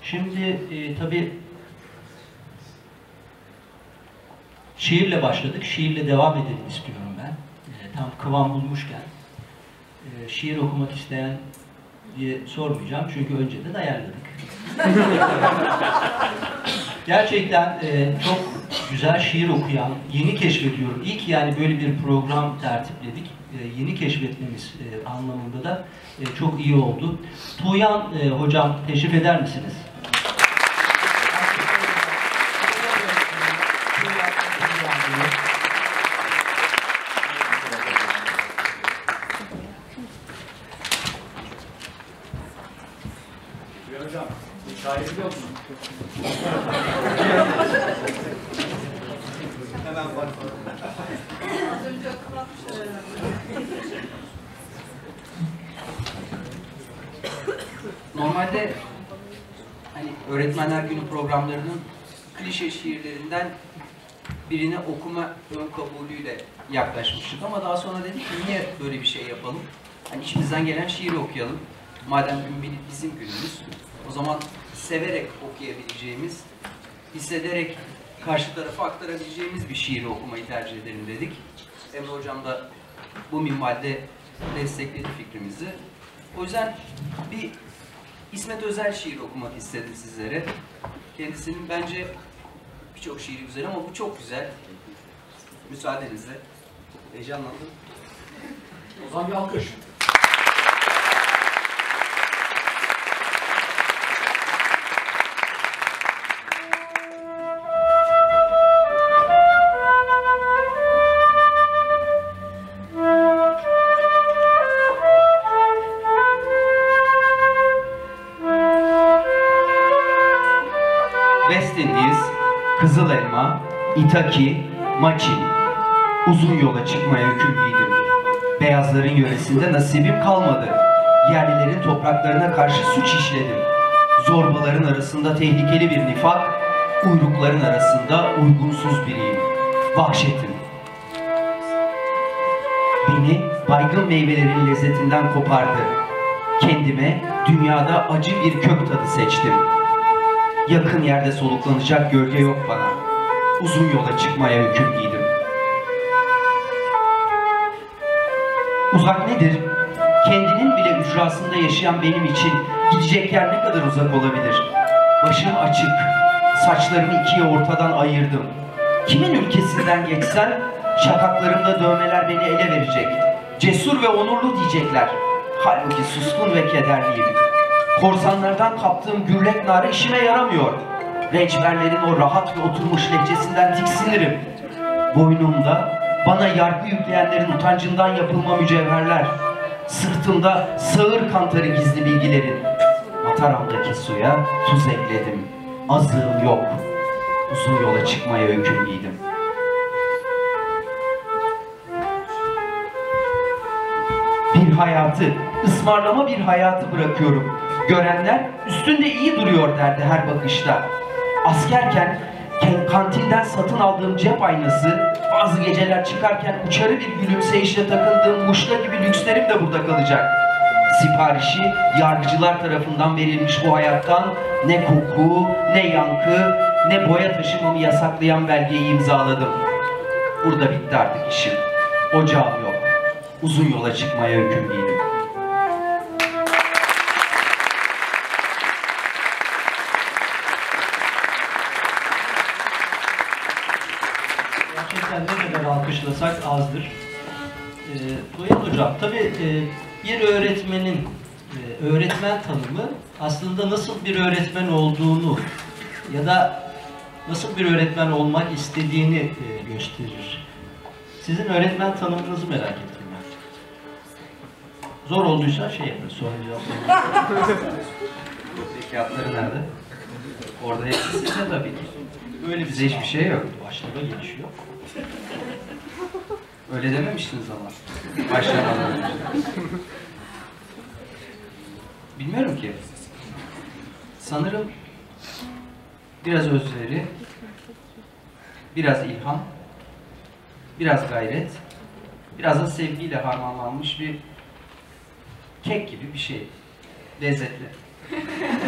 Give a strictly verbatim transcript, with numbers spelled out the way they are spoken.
Şimdi e, tabii şiirle başladık, şiirle devam edelim istiyorum ben. E, tam kıvam bulmuşken. E, şiir okumak isteyen diye sormayacağım çünkü önceden ayarladık. Gerçekten e, çok güzel şiir okuyan, yeni keşfediyorum. İyi ki yani böyle bir program tertipledik. E, yeni keşfetmemiz e, anlamında da e, çok iyi oldu. Tuğyan e, hocam teşrif eder misiniz? Hocam, şair biliyor musun? Hemen bak. Az önce okumamışlar herhalde. Normalde hani Öğretmenler Günü programlarının klişe şiirlerinden birini okuma ön kabulüyle yaklaşmıştık ama daha sonra dedik ki niye böyle bir şey yapalım? Hani içimizden gelen şiiri okuyalım. Madem gün bizim günümüz, o zaman severek okuyabileceğimiz, hissederek karşı tarafa aktarabileceğimiz bir şiiri okumayı tercih edelim dedik. Emre Hocam da bu minvalde destekledi fikrimizi. O yüzden bir İsmet Özel şiiri okumak istedim sizlere. Kendisinin bence birçok şiiri güzel ama bu çok güzel. Müsaadenizle. Heyecanlandım. O zaman bir alkış. West Indies, Kızıl Elma, Itaki, Maçin. Uzun yola çıkmaya hüküm giydim. Beyazların yöresinde nasibim kalmadı. Yerlilerin topraklarına karşı suç işledim. Zorbaların arasında tehlikeli bir nifak, uyrukların arasında uygunsuz biriyim. Vahşetim. Beni baygın meyvelerin lezzetinden kopardı. Kendime dünyada acı bir kök tadı seçtim. Yakın yerde soluklanacak gölge yok bana. Uzun yola çıkmaya hüküm giydim. Uzak nedir? Kendinin bile ücrasında yaşayan benim için gidecek yer ne kadar uzak olabilir? Başım açık, saçlarımı ikiye ortadan ayırdım. Kimin ülkesinden geçsem, şakaklarımda dövmeler beni ele verecek. Cesur ve onurlu diyecekler. Halbuki suskun ve kederliyim. Korsanlardan kaptığım gürlek narı işime yaramıyor. Rençberlerin o rahat ve oturmuş lehçesinden tiksinirim. Boynumda bana yargı yükleyenlerin utancından yapılma mücevherler. Sırtımda sağır kantarı gizli bilgilerin. Mataramdaki suya tuz ekledim. Azlığım yok. Uzun yola çıkmaya hüküm giydim. Bir hayatı, ısmarlama bir hayatı bırakıyorum. Görenler üstünde iyi duruyor derdi her bakışta. Askerken kantinden satın aldığım cep aynası, bazı geceler çıkarken uçarı bir gülümseyişle takındığım muşla gibi lükslerim de burada kalacak. Siparişi yargıcılar tarafından verilmiş bu hayattan ne koku, ne yankı, ne boya taşımamı yasaklayan belgeyi imzaladım. Burada bitti artık işim. Ocağım yok. Uzun yola çıkmaya hüküm giydim. Gerçekten ne kadar alkışlasak azdır. Ee, Tuğyan Hocam, tabii e, bir öğretmenin e, öğretmen tanımı aslında nasıl bir öğretmen olduğunu ya da nasıl bir öğretmen olmak istediğini e, gösterir. Sizin öğretmen tanımınızı merak ettim ben. Zor olduysa şey yapın, soracağım. Kağıtları nerede? Orada hepsi sizde tabii ki. Böyle Bize hiçbir şey yok. Başlama gelişiyor. Öyle dememiştiniz ama. Başlamadan önce. Bilmiyorum ki. Sanırım biraz özveri, biraz ilham, biraz gayret, biraz da sevgiyle harmanlanmış bir kek gibi bir şey. Lezzetli.